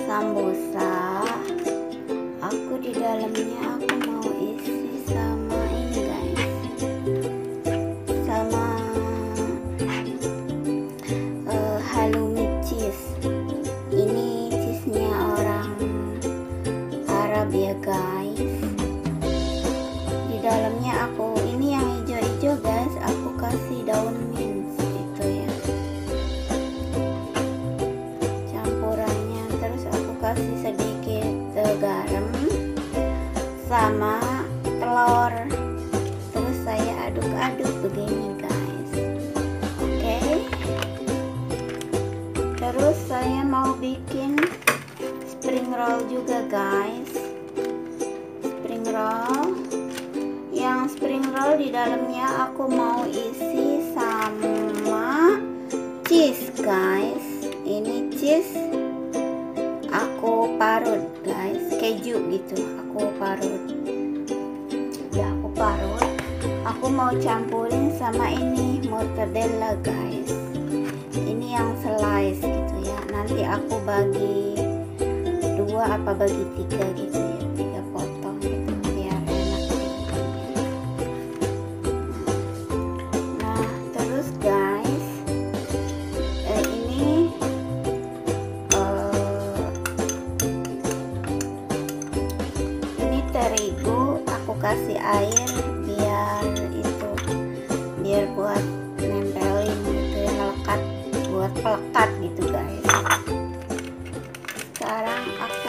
sambusa. Aku di dalamnya aku mau isi sama ini guys, sama halloumi cheese. Ini cheese-nya orang Arab ya guys. Di dalamnya aku ini yang hijau-hijau guys, aku kasih daun mint itu ya. Campurannya terus aku kasih sedikit garam sama telur. Terus saya aduk-aduk begini guys. Oke. Terus saya mau bikin spring roll juga guys. Spring roll. Yang spring roll di dalamnya aku mau isi sama cheese guys. Ini cheese aku parut guys, keju gitu aku parut. Ya aku parut. Aku mau campurin sama ini mortadella guys. Ini yang slice gitu ya. Nanti aku bagi 2 apa bagi 3 gitu ya, 3 potong gitu biar enak gitu. Nah terus guys, ini terigu aku kasih air biar buat nempelin gitu ya, melekat, buat pelekat gitu guys. Sekarang aku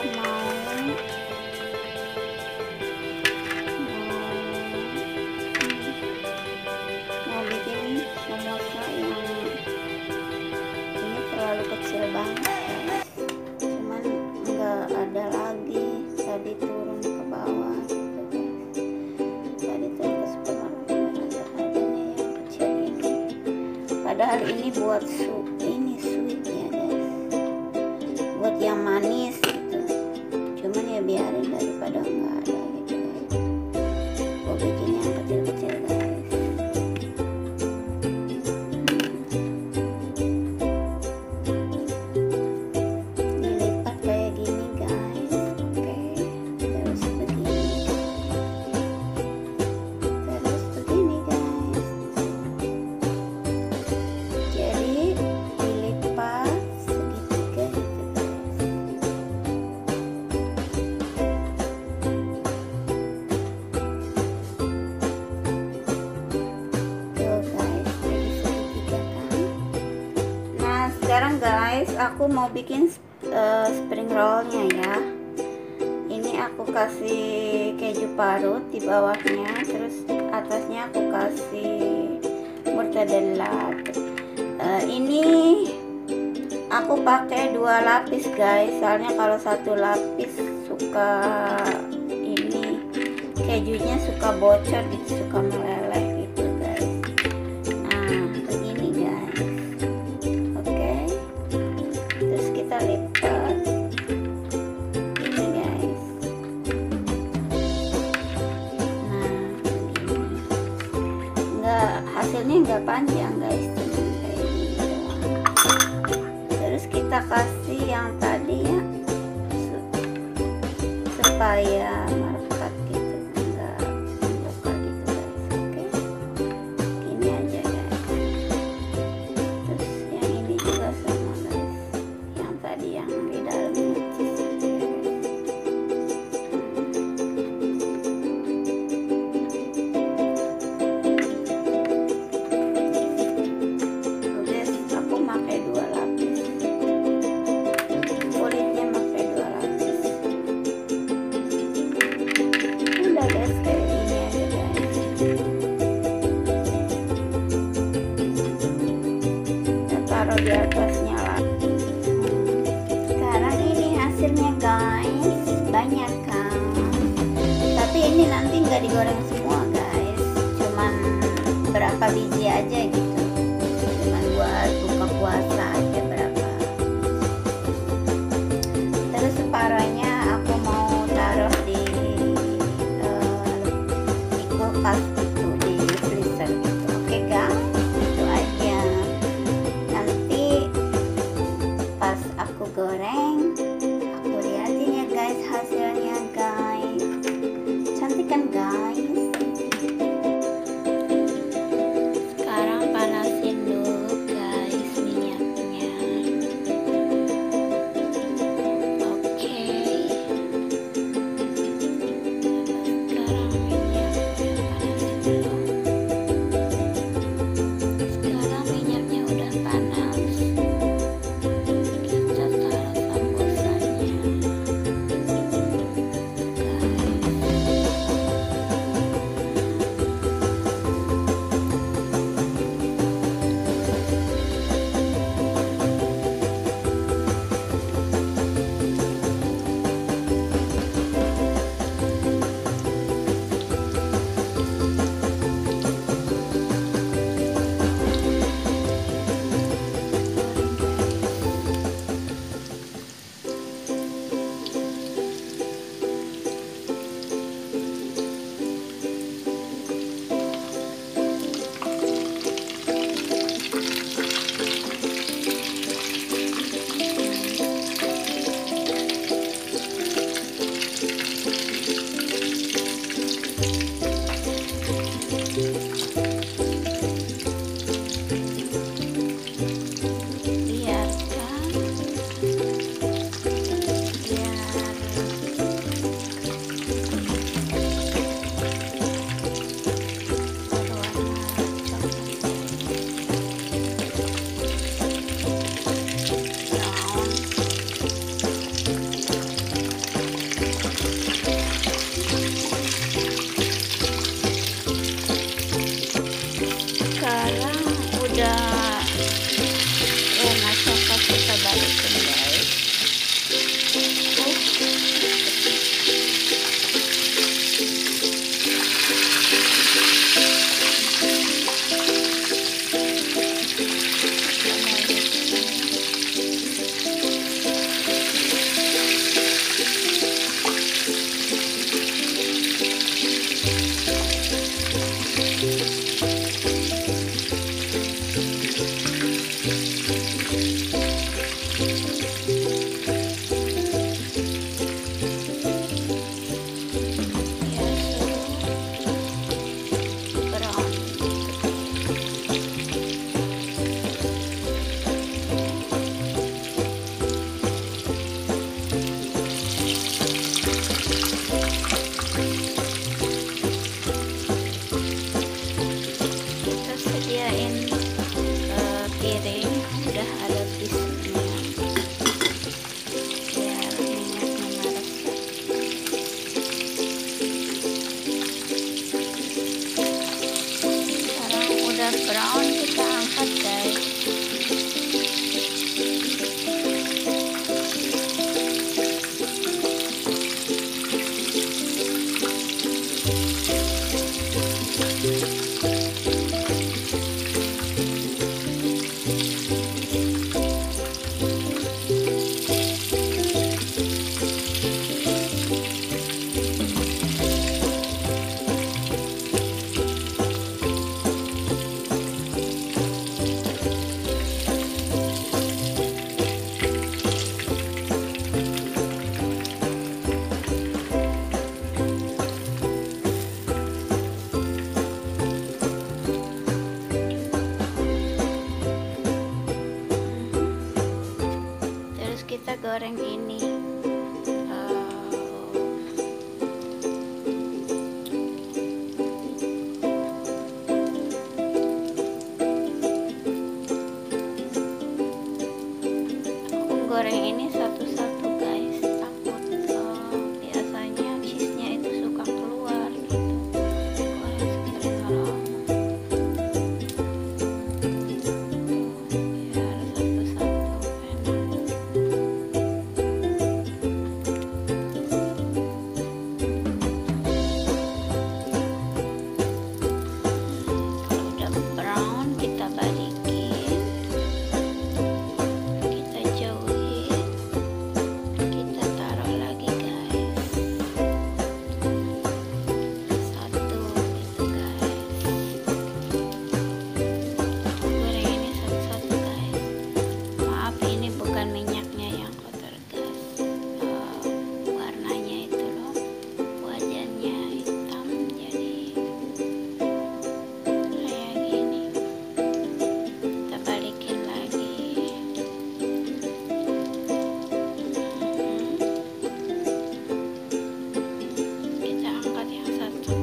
mau bikin samosa yang ini terlalu kecil banget guys, cuman nggak ada lagi, tadi turun ke bawah gitu guys, tadi turun ke supermarket ada adanya yang kecil ini, padahal ini buat ini sweet ya guys, buat yang manis gitu, cuman ya biarin daripada nggak ada gitu guys. Gue bikin yang kecil-kecil guys. Dilipat kayak gini guys. Oke, terus begini, terus begini guys. Jadi dilipat segitiga gitu guys. Tuh guys, jadi segitiga kan. Nah sekarang guys, aku mau bikin spring rollnya ya. Ini aku kasih keju parut di bawahnya, terus atasnya aku kasih mortadella. Ini aku pakai 2 lapis guys, soalnya kalau 1 lapis suka ini kejunya suka bocor gitu, suka meleleh gitu guys. Nah begini guys. Oke, terus kita lipat ini guys. Nah begini, hasilnya nggak panjang guys, cuman kayak gini doang. Terus kita kasih yang tadi ya, supaya melekat gitu, nggak membuka gitu guys. Oke, gini aja guys. Terus yang ini juga sama guys, yang tadi yang di dalamnya cheese gitu ya guys. Oke, aku pakai 2 lapis, kulitnya pakai 2 lapis. Udah guys, kayak gini aja guys. Kita taruh di atasnya lah. Sekarang ini hasilnya guys, banyak kan, tapi ini nanti nggak digoreng semua guys, cuman berapa biji aja gitu, cuman buat buka puasa aja berapa. Terus separohnya aku mau taruh di kulkas gitu, di freezer gitu. Oke guys, itu aja. Nanti pas aku goreng, aku goreng ini. Aku goreng ini satu-satu guys, takut biasanya cheese-nya itu suka keluar gitu. Goreng spring roll biar satu-satu enak. Kalau udah brown kita balikin, kita jauhin, kita taruh lagi guys, satu gitu guys. Goreng ini satu-satu guys. Maaf ini bukan minyaknya yang kotor guys, warnanya itu loh, wajannya hitam jadi kayak gini. Kita balikin lagi. Kita angkat yang satu.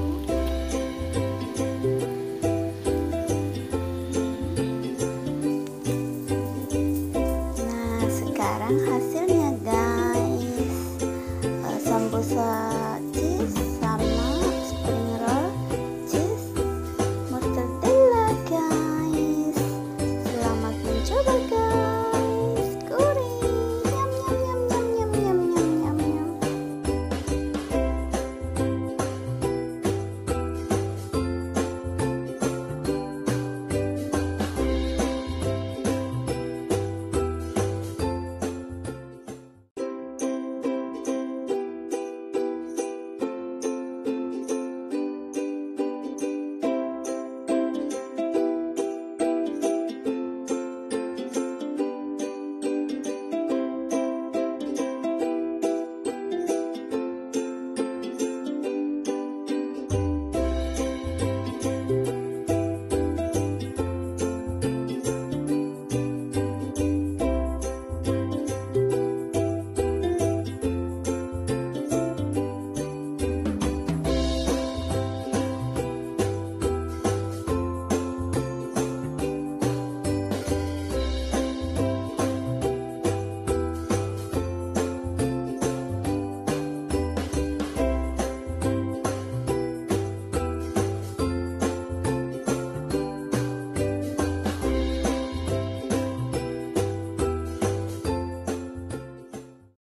Nah, sekarang hasilnya guys, sambusa